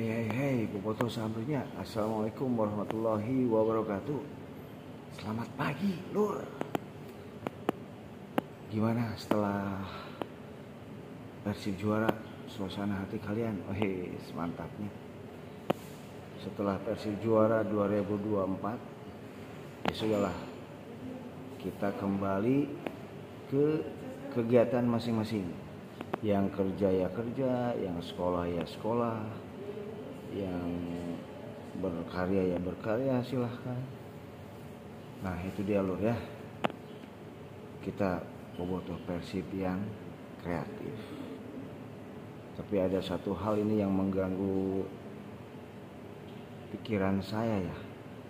Hei, bobotoh sahamnya. Assalamualaikum warahmatullahi wabarakatuh. Selamat pagi, Lur. Gimana setelah Persib juara, suasana hati kalian? Mantapnya. Setelah Persib juara 2024, ya sudahlah. Kita kembali ke kegiatan masing-masing. Yang kerja ya kerja, yang sekolah ya sekolah, yang berkarya ya berkarya, silahkan. Nah itu dia Lur ya, kita bobotoh Persib yang kreatif. Tapi ada satu hal ini yang mengganggu pikiran saya ya.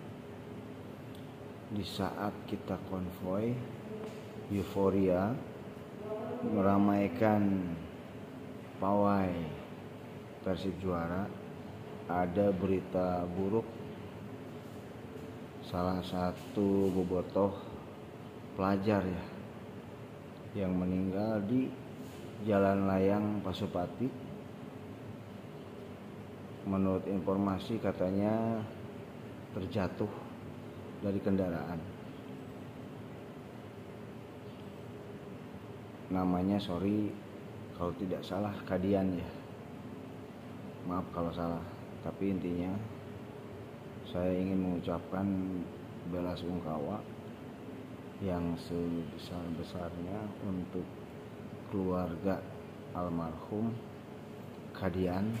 Di saat kita konvoy euforia meramaikan pawai Persib juara, ada berita buruk. Salah satu bobotoh pelajar ya yang meninggal di Jalan Layang Pasupati. Menurut informasi katanya terjatuh dari kendaraan. Namanya sorry kalau tidak salah, Kadian ya. Maaf kalau salah. Tapi intinya saya ingin mengucapkan belasungkawa yang sebesar-besarnya untuk keluarga almarhum Kadian.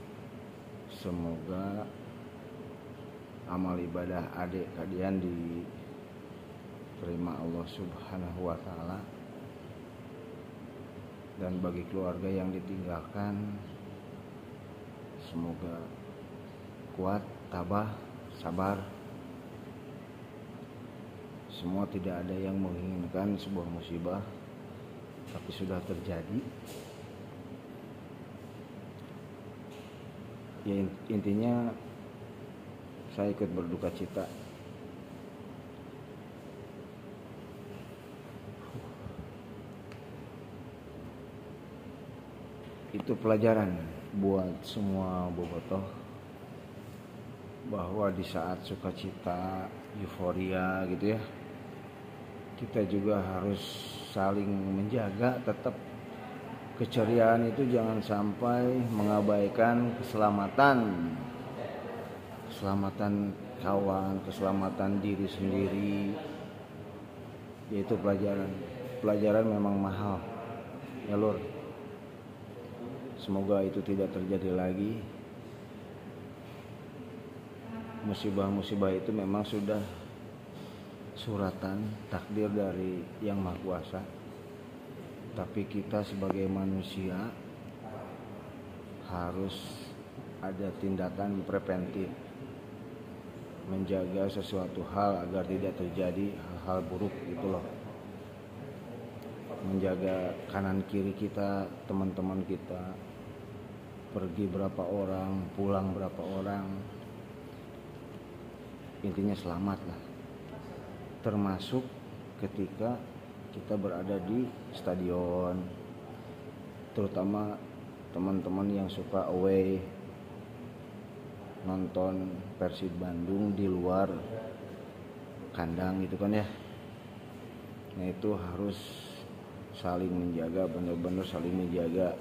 Semoga amal ibadah adik Kadian diterima Allah Subhanahu wa Ta'ala. Dan bagi keluarga yang ditinggalkan, semoga kuat, tabah, sabar. Semua tidak ada yang menginginkan sebuah musibah, tapi sudah terjadi. Ya intinya saya ikut berduka cita. Itu pelajaran buat semua bobotoh bahwa di saat sukacita, euforia gitu ya, kita juga harus saling menjaga tetap keceriaan itu, jangan sampai mengabaikan keselamatan kawan, keselamatan diri sendiri. Yaitu pelajaran memang mahal ya Lur. Semoga itu tidak terjadi lagi. Musibah-musibah itu memang sudah suratan takdir dari Yang Maha Kuasa. Tapi kita sebagai manusia harus ada tindakan preventif, menjaga sesuatu hal agar tidak terjadi hal-hal buruk gitu loh. Menjaga kanan kiri kita, teman-teman kita, pergi berapa orang, pulang berapa orang, intinya selamat lah. Termasuk ketika kita berada di stadion, terutama teman-teman yang suka away nonton Persib Bandung di luar kandang gitu kan ya. Nah itu harus saling menjaga, benar-benar saling menjaga.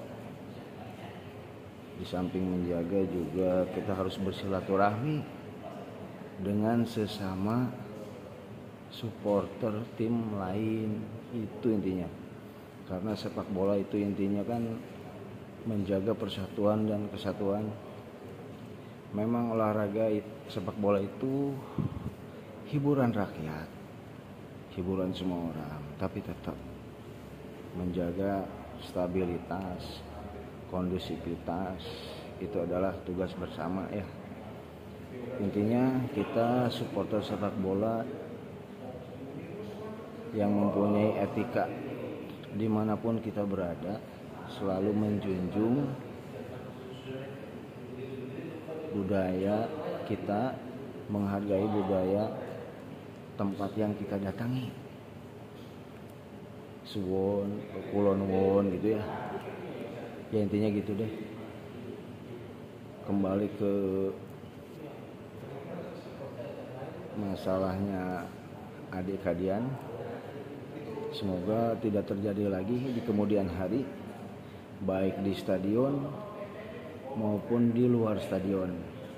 Di samping menjaga juga kita harus bersilaturahmi dengan sesama supporter tim lain. Itu intinya. Karena sepak bola itu intinya kan menjaga persatuan dan kesatuan. Memang olahraga sepak bola itu hiburan rakyat, hiburan semua orang, tapi tetap menjaga stabilitas, kondusivitas itu adalah tugas bersama ya. Intinya kita supporter sepak bola yang mempunyai etika dimanapun kita berada, selalu menjunjung budaya kita, menghargai budaya tempat yang kita datangi. Suwon, kulon won gitu ya. Ya intinya gitu deh. kembali ke masalahnya adik kalian, semoga tidak terjadi lagi di kemudian hari, baik di stadion maupun di luar stadion.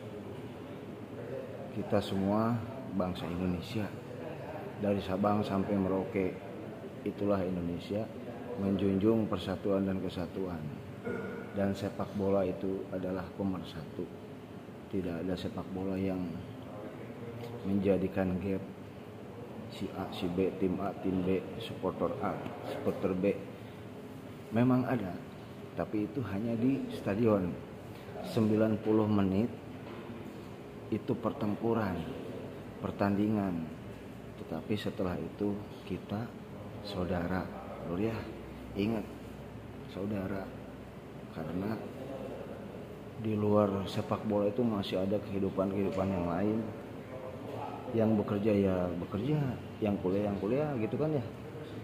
Kita semua bangsa Indonesia, dari Sabang sampai Merauke, itulah Indonesia, menjunjung persatuan dan kesatuan. Dan sepak bola itu adalah pemersatu. Tidak ada sepak bola yang menjadikan gap si A, si B, tim A, tim B, supporter A, supporter B. Memang ada, tapi itu hanya di stadion. 90 menit itu pertempuran, pertandingan. Tetapi setelah itu kita saudara. Lur ya, ingat, saudara. Karena di luar sepak bola itu masih ada kehidupan-kehidupan yang lain. Yang bekerja ya bekerja, yang kuliah gitu kan ya.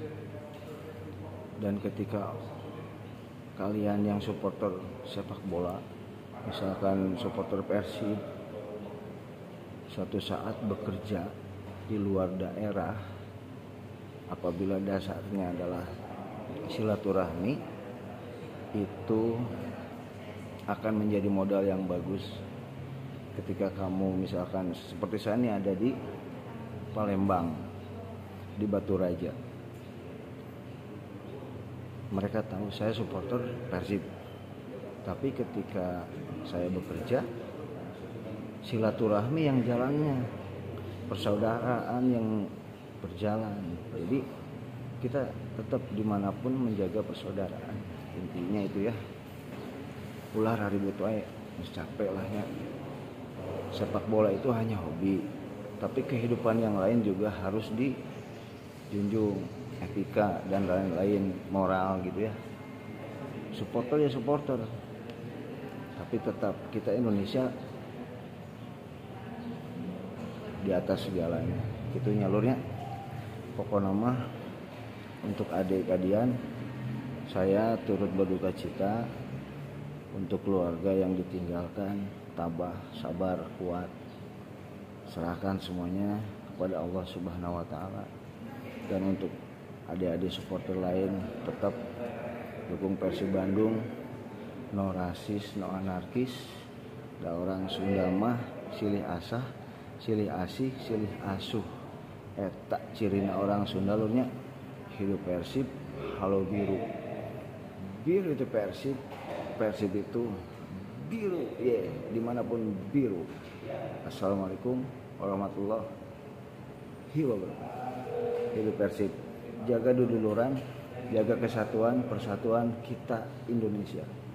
Dan ketika kalian yang supporter sepak bola, misalkan supporter Persib, suatu saat bekerja di luar daerah, apabila dasarnya adalah silaturahmi, itu akan menjadi modal yang bagus. Ketika kamu misalkan seperti saya ini ada di Palembang, di Batu Raja, mereka tahu saya supporter Persib. Tapi ketika saya bekerja, silaturahmi yang jalannya, persaudaraan yang berjalan. Jadi kita tetap dimanapun menjaga persaudaraan. Intinya itu ya. Ulah ribut wae, capek lah ya. Sepak bola itu hanya hobi, tapi kehidupan yang lain juga harus dijunjung, etika dan lain-lain, moral gitu ya. Supporter ya supporter, tapi tetap kita Indonesia di atas segalanya. Gitu nyalurnya. Pokoknya mah untuk adik kalian, saya turut berduka cita. Untuk keluarga yang ditinggalkan, tabah, sabar, kuat. Serahkan semuanya kepada Allah Subhanahu wa taala. Dan untuk adik-adik supporter lain, tetap dukung Persib Bandung. No rasis, no anarkis. Da orang Sunda mah silih asah, silih asih, silih asuh. Eta cirina orang Sunda lurnya. Hidup Persib, halo biru. Biru itu Persib. Persib itu biru, dimanapun biru. Assalamualaikum warahmatullahi wabarakatuh. Hidup Persib. Jaga duduluran, jaga kesatuan, persatuan kita Indonesia.